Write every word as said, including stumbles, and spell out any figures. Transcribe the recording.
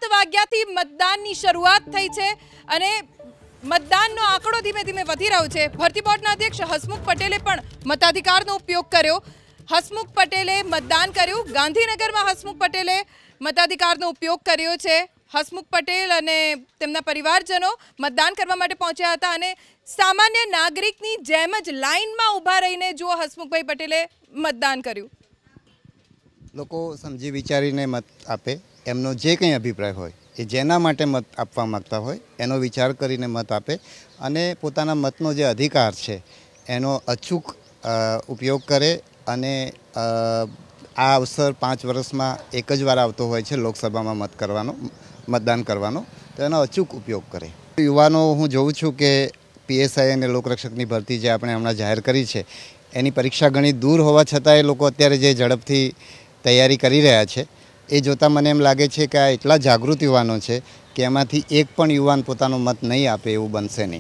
સાત વાગ્યાથી મતદાનની શરૂઆત થઈ છે અને મતદાનનો આંકડો ધીમે ધીમે વધી રહ્યો છે। ભરતી બોર્ડના અધ્યક્ષ હસમુખ પટેલે પણ મતાધિકારનો ઉપયોગ કર્યો। હસમુખ પટેલે મતદાન કર્યું। ગાંધીનગરમાં હસમુખ પટેલે મતાધિકારનો ઉપયોગ કર્યો છે। હસમુખ પટેલ અને તેમના પરિવારજનો મતદાન કરવા માટે પહોંચ્યા હતા અને સામાન્ય નાગરિકની જેમ જ લાઇનમાં ઊભા રહીને જો હસમુખભાઈ પટેલે મતદાન કર્યું। લોકો સમજી વિચારીને મત આપે, એમનો જે કંઈ અભિપ્રાય હોય એ જેના માટે મત આપવા માગતા હોય એનો વિચાર કરીને મત આપે અને પોતાના મતનો જે અધિકાર છે એનો અચૂક ઉપયોગ કરે અને આ અવસર પાંચ વર્ષમાં એક જ વાર આવતો હોય છે લોકસભામાં મત કરવાનો, મતદાન કરવાનો, તો એનો અચૂક ઉપયોગ કરે। યુવાનો હું જોઉં છું કે પીએસઆઈ અને લોકરક્ષકની ભરતી જે આપણે હમણાં જાહેર કરી છે એની પરીક્ષા ઘણી દૂર હોવા છતાં એ લોકો અત્યારે જે ઝડપથી તૈયારી કરી રહ્યા છે એ જોતાં મને એમ લાગે છે કે આ એટલા જાગૃત યુવાનો છે કે એમાંથી એક પણ યુવાન પોતાનો મત નહીં આપે એવું બનશે નહીં।